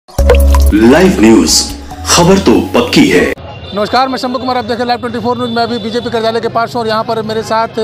Live news, खबर तो पक्की है। नमस्कार, मैं शंभू कुमार, आप देख रहे हैं लाइव 24 न्यूज। मैं अभी बीजेपी कार्यालय के पास हूँ और यहाँ पर मेरे साथ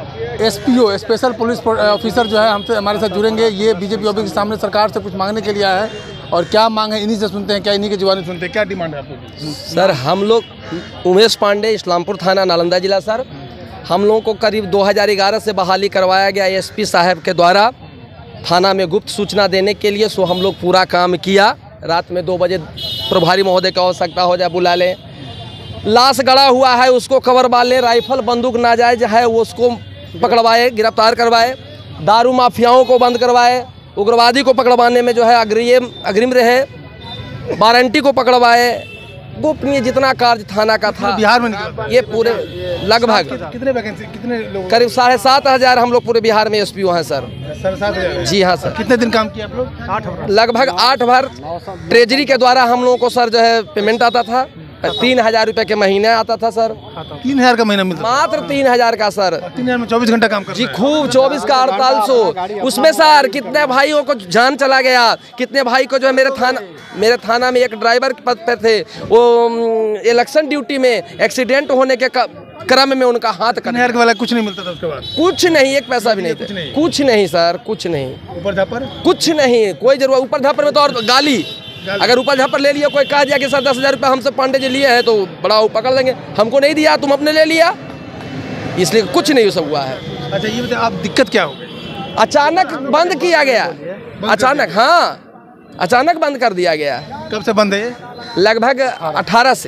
एसपीओ स्पेशल पुलिस ऑफिसर जो है हमारे साथ जुड़ेंगे। ये बीजेपी ऑफिस के सामने सरकार से कुछ मांगने के लिए आया है और क्या मांग है इन्हीं से सुनते हैं, क्या इन्हीं की जुबानी सुनते हैं। क्या डिमांड है आपको? सर, हम लोग उमेश पांडे, इस्लामपुर थाना, नालंदा जिला। सर, हम लोगों को करीब 2011 से बहाली करवाया गया एसपी साहब के द्वारा थाना में गुप्त सूचना देने के लिए। सो हम लोग पूरा काम किया। रात में 2 बजे प्रभारी महोदय की आवश्यकता हो जाए बुला लें। लाश गड़ा हुआ है उसको कवर लें, राइफल बंदूक नाजायज है वो उसको पकड़वाए, गिरफ्तार करवाए, दारू माफियाओं को बंद करवाए, उग्रवादी को पकड़वाने में जो है अग्रिम रहे, वारंटी को पकड़वाए। गोपनीय जितना कार्य थाना का था बिहार में निकला ये पूरे लगभग कितने वैकेंसी, कितने लोग? करीब 7,500 हम लोग पूरे बिहार में एसपीओ हैं सर। 7,500? जी हाँ सर। कितने दिन काम किया आप लोग? 8 लगभग 8 बार ट्रेजरी के द्वारा हम लोगों को सर जो है पेमेंट आता था। 3,000 रुपये के महीने आता था सर। 3,000 का महीना मिलता? मात्र 3,000 का सर। 3,000 में 24 घंटा काम कर जी, खूब 24 का 4800। उसमें सर कितने भाइयों को जान चला गया, कितने भाई को जो है मेरे थाना में एक ड्राइवर के पद पे थे, वो इलेक्शन ड्यूटी में एक्सीडेंट होने के क्रम में उनका हाथ कट। 3,000 वाला कुछ नहीं मिलता था उसके बाद? कुछ नहीं, एक पैसा भी नहीं था। कुछ नहीं सर, कुछ नहीं। ऊपर झापर कुछ नहीं, कोई जरूरत। ऊपर झापर में तो और गाली। अगर ऊपर झापर ले लिया, कोई कह दिया कि सर 10,000 रुपये हमसे पांडे जी लिए हैं तो बड़ा पकड़ लेंगे। हमको नहीं दिया, तुम अपने ले लिया, इसलिए कुछ नहीं सब हुआ है। अच्छा, ये बताइए आप दिक्कत क्या हो गई? अचानक बंद किया गया, अचानक। हाँ, अचानक बंद कर दिया गया। कब से बंद है ये? लगभग 2018 से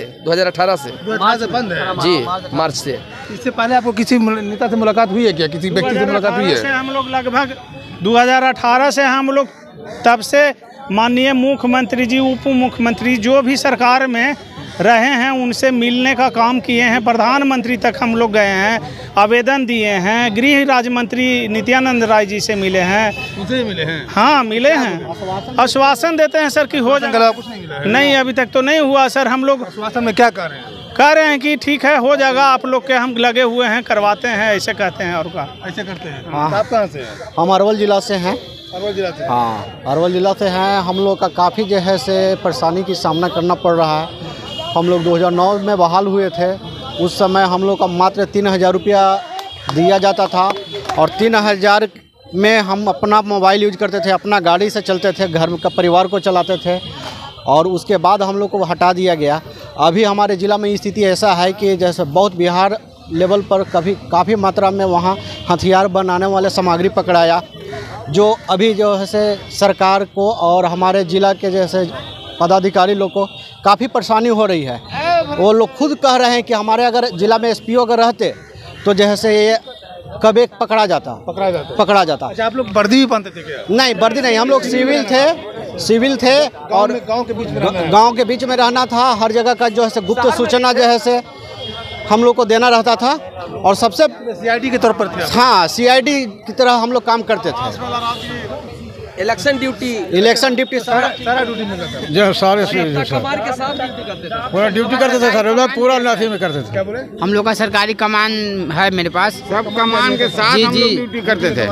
2018 से बंद है जी, मार्च से। इससे पहले आपको किसी नेता से मुलाकात हुई है क्या? किसी व्यक्ति से मुलाकात हुई है? हम लोग लगभग 2018 से हम लोग तब से माननीय मुख्यमंत्री जी, उप मुख्यमंत्री जो भी सरकार में रहे हैं उनसे मिलने का काम किए हैं। प्रधानमंत्री तक हम लोग गए हैं, आवेदन दिए हैं। गृह राज्य मंत्री नित्यानंद राय जी से मिले हैं। उनसे मिले हैं? हाँ, मिले हैं। आश्वासन देते हैं सर कि हो जाएगा। कुछ नहीं मिला है? नहीं, अभी तक तो नहीं हुआ सर। हम लोग आश्वासन में क्या कह रहे हैं? कह रहे हैं कि ठीक है, हो जाएगा, आप लोग के हम लगे हुए हैं, करवाते हैं, ऐसे कहते हैं। और का ऐसे करते हैं? हाँ। आप कहाँ से हैं? हम अरवल जिला से हैं। अरवल जिला से? हाँ, अरवल जिला से हैं। हम लोग का काफ़ी जो है से परेशानी की सामना करना पड़ रहा है। हम लोग 2009 में बहाल हुए थे। उस समय हम लोग का मात्र 3,000 रुपया दिया जाता था और 3,000 में हम अपना मोबाइल यूज करते थे, अपना गाड़ी से चलते थे, घर का परिवार को चलाते थे। और उसके बाद हम लोग को हटा दिया गया। अभी हमारे ज़िला में स्थिति ऐसा है कि जैसे बहुत बिहार लेवल पर काफ़ी मात्रा में वहाँ हथियार बनाने वाले सामग्री पकड़ाया, जो अभी जो है से सरकार को और हमारे ज़िला के जैसे पदाधिकारी लोग को काफ़ी परेशानी हो रही है। वो लोग खुद कह रहे हैं कि हमारे अगर ज़िला में एसपीओ अगर रहते तो जैसे ये कब एक पकड़ा जाता। अच्छा, आप लोग वर्दी भी पहनते थे क्या? नहीं, वर्दी नहीं, हम लोग सिविल थे और गांव के बीच में रहना था। हर जगह का जो है गुप्त सूचना जो है से हम लोग को देना रहता था और सबसे सीआईडी के तौर पर थे? हाँ, सीआईडी की तरह हम लोग काम करते थे। इलेक्शन ड्यूटी सारा ड्यूटी में करते थे? जो सारे कमार के साथ ड्यूटी करते थे। पूरा ड्यूटी करते थे सर, लोग पूरा नाथी में करते थे। क्या बोले? हम लोग का सरकारी कमान है मेरे पास, सब कमान के साथ हम लोग ड्यूटी करते थे।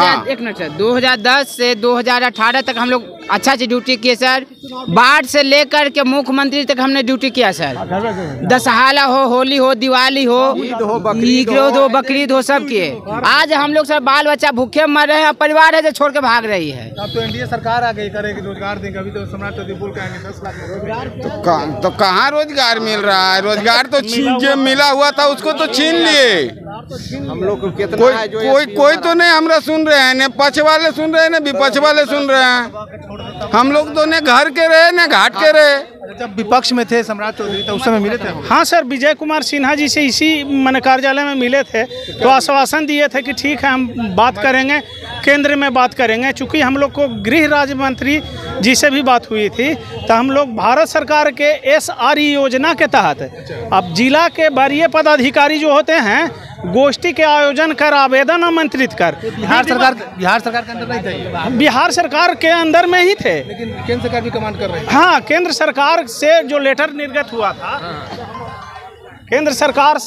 2010 से 2018 तक हम लोग अच्छा से ड्यूटी किए सर। बाढ़ से लेकर के मुख्यमंत्री तक हमने ड्यूटी किया सर। दशहरा हो, होली हो, दिवाली हो, ईद हो, बकरीद हो, सब किए। आज हम लोग सर बाल बच्चा भूखे मर रहे हैं, परिवार है जो छोड़ के भाग रही है। अब तो एनडीए सरकार आ गई, करेगी रोजगार देंगे। अभी तो सम्राट चौधरी बोल के आएंगे 10 लाख रोजगार। तो कहाँ रोजगार मिल रहा है? रोजगार तो जो मिला हुआ था उसको तो छीन लिए। हम लोग को कितना कोई तो नहीं हमरा सुन रहे हैं, न पक्ष वाले सुन रहे हैं, न विपक्ष वाले सुन रहे हैं। हम लोग तो न घर के रहे न घाट के रहे। जब विपक्ष में थे सम्राट चौधरी तो उस समय मिले थे? हाँ सर, विजय कुमार सिन्हा जी से इसी मन कार्यालय में मिले थे तो आश्वासन दिए थे कि ठीक है, हम बात करेंगे, केंद्र में बात करेंगे। चूँकि हम लोग को गृह राज्य मंत्री जी से भी बात हुई थी तो हम लोग भारत सरकार के SRE योजना के तहत अब जिला के वरीय पदाधिकारी जो होते हैं गोष्ठी के आयोजन कर, आवेदन आमंत्रित कर। बिहार सरकार के अंदर नहीं थे? बिहार सरकार के अंदर में ही थे, लेकिन केंद्र सरकार भी कमांड कर रही है। हाँ, केंद्र सरकार से जो लेटर निर्गत हुआ था केंद्र सरकार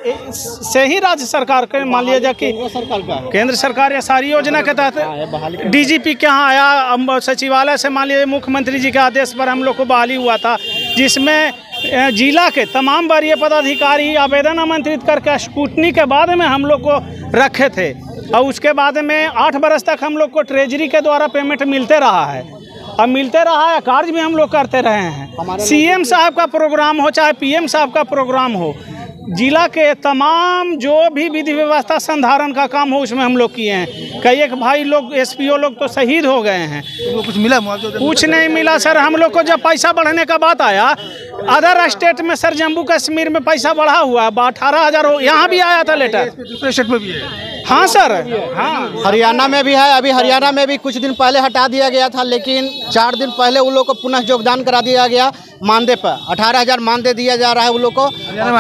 से ही राज्य सरकार के मान लिया जाए कि केंद्र सरकार या सारी योजना के तहत डीजीपी के यहाँ आया, सचिवालय से मान लीजिए मुख्यमंत्री जी के आदेश पर हम लोग को बहाली हुआ था, जिसमें जिला के तमाम वरीय पदाधिकारी आवेदन आमंत्रित करके स्कूटनी के बाद में हम लोग को रखे थे और उसके बाद में 8 बरस तक हम लोग को ट्रेजरी के द्वारा पेमेंट मिलते रहा है और मिलते रहा है। कार्य भी हम लोग करते रहे हैं। सीएम साहब का प्रोग्राम हो चाहे पीएम साहब का प्रोग्राम हो, जिला के तमाम जो भी विधि व्यवस्था संधारण का काम हो उसमें हम लोग किए हैं। कई एक भाई लोग एसपीओ लोग तो शहीद हो गए हैं। तो कुछ मिला मुआवजा? कुछ नहीं मिला सर। हम लोग को जब पैसा बढ़ने का बात आया, अदर स्टेट में सर जम्मू कश्मीर में पैसा बढ़ा हुआ 18,000 हो, यहाँ भी आया था लेटर। दूसरे स्टेट में भी है? हाँ सर, हाँ हरियाणा में भी है। अभी हरियाणा में भी कुछ दिन पहले हटा दिया गया था, लेकिन 4 दिन पहले उन लोग को पुनः योगदान करा दिया गया मानदेय पर। 18,000 मानदेय दिया जा रहा है उन लोग को।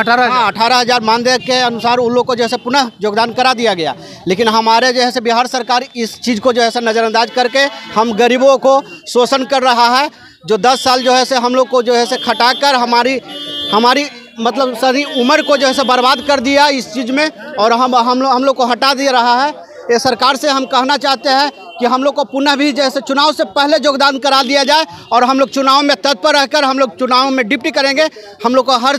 18,000 मानदेय के अनुसार उन लोग को जैसे पुनः योगदान करा दिया गया। लेकिन हमारे जैसे बिहार सरकार इस चीज़ को जो है नज़रअंदाज करके हम गरीबों को शोषण कर रहा है। जो 10 साल जो है से हम लोग को जो है से खटाकर हमारी मतलब सारी उम्र को जो है बर्बाद कर दिया इस चीज़ में, और हम लोग को हटा दे रहा है। ये सरकार से हम कहना चाहते हैं कि हम लोग को पुनः भी जैसे चुनाव से पहले योगदान करा दिया जाए और हम लोग चुनाव में तत्पर रहकर हम लोग चुनाव में डिप्टी करेंगे। हम लोग को हर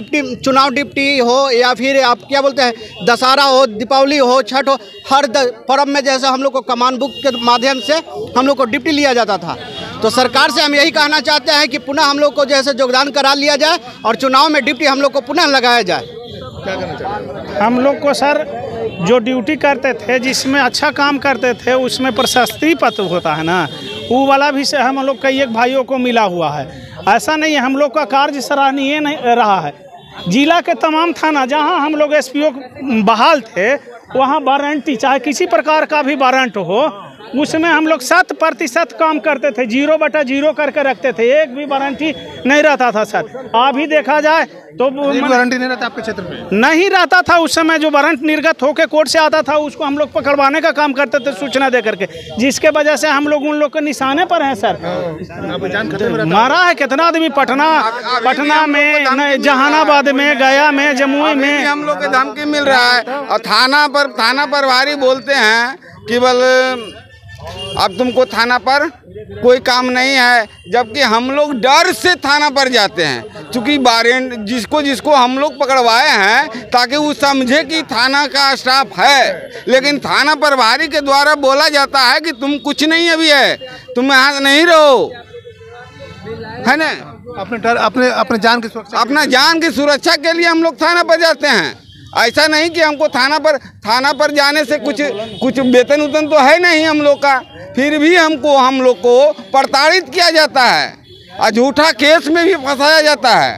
डिप्टी हो या फिर आप क्या बोलते हैं दशहरा हो, दीपावली हो, छठ हो, हर पर्व में जैसे हम लोग को कमान बुक के माध्यम से हम लोग को डिप्टी लिया जाता था। तो सरकार से हम यही कहना चाहते हैं कि पुनः हम लोग को जैसे योगदान करा लिया जाए और चुनाव में डिप्टी हम लोग को पुनः लगाया जाए। क्या करना चाहते हैं? हम लोग को सर जो ड्यूटी करते थे, जिसमें अच्छा काम करते थे, उसमें प्रशस्ति पत्र होता है ना, वो वाला भी से हम लोग कई एक भाइयों को मिला हुआ है। ऐसा नहीं है, हम लोग का कार्य सराहनीय नहीं रहा है। जिला के तमाम थाना जहां हम लोग एसपीओ बहाल थे, वहां वारंटी चाहे किसी प्रकार का भी वारंट हो, उसमें हम लोग 100% काम करते थे। 0/0 करके रखते थे, एक भी वारंटी नहीं रहता था सर। अभी देखा जाए तो वारंटी नहीं रहता आपके क्षेत्र में? नहीं रहता था। उस समय जो वारंट निर्गत होकर कोर्ट से आता था उसको हम लोग पकड़वाने का काम करते थे सूचना दे करके, जिसके वजह से हम लोग उन लोग के निशाने पर हैं सर। मारा है कितना आदमी पटना में, जहानाबाद में, गया में, जमुई में हम लोग के धमकी मिल रहा है। और थाना प्रभारी बोलते हैं कि बल अब तुमको थाना पर कोई काम नहीं है, जबकि हम लोग डर से थाना पर जाते हैं। क्योंकि वारंट जिसको हम लोग पकड़वाए हैं ताकि वो समझे कि थाना का स्टाफ है, लेकिन थाना प्रभारी के द्वारा बोला जाता है कि तुम कुछ नहीं अभी है, तुम यहाँ नहीं रहो, है ना। अपने जान की सुरक्षा, अपना जान की सुरक्षा के लिए हम लोग थाना पर जाते हैं। ऐसा नहीं कि हमको थाना पर जाने से कुछ वेतन उतन तो है नहीं हम लोग का, फिर भी हम लोग को प्रताड़ित किया जाता है और झूठा केस में भी फंसाया जाता है।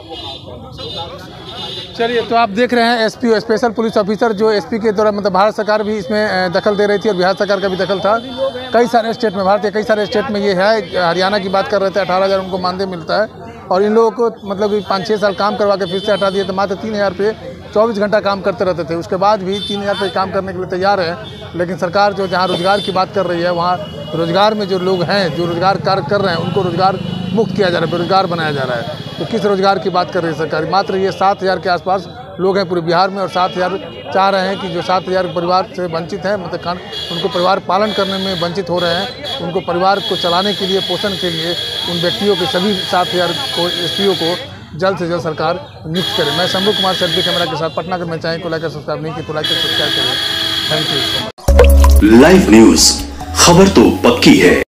चलिए, तो आप देख रहे हैं एसपीओ स्पेशल पुलिस ऑफिसर जो एसपी के द्वारा मतलब भारत सरकार भी इसमें दखल दे रही थी और बिहार सरकार का भी दखल था। कई सारे स्टेट में, भारत के कई सारे स्टेट में ये है। हरियाणा की बात कर रहे थे, 18,000 उनको मानदेय मिलता है और इन लोगों को मतलब 5-6 साल काम करवा के फिर से हटा दिए तो मात्र 3,000 रुपये 24 घंटा काम करते रहते थे। उसके बाद भी 3,000 रुपये काम करने के लिए तैयार है। लेकिन सरकार जो जहाँ रोजगार की बात कर रही है, वहाँ रोजगार में जो लोग हैं जो रोजगार कार्य कर रहे हैं उनको रोजगार मुक्त किया जा रहा है, बेरोजगार बनाया जा रहा है। तो किस रोजगार की बात कर रही है सरकार? मात्र ये 7,000 के आसपास लोग हैं पूरे बिहार में और 7,000 चाह रहे हैं कि जो 7,000 परिवार से वंचित हैं, मतलब उनको परिवार पालन करने में वंचित हो रहे हैं, उनको परिवार को चलाने के लिए, पोषण के लिए उन व्यक्तियों के सभी 7,000 को एसपीओ को जल्द से जल्द सरकार नियुक्त करे। मैं शंभू कुमार सेल्फी कैमरा के साथ पटना। अगर मैं चाहें को लाइक सब्सक्राइब नहीं किया तो लाइक सब्सक्राइब करें। Thank you. लाइव न्यूज, खबर तो पक्की है।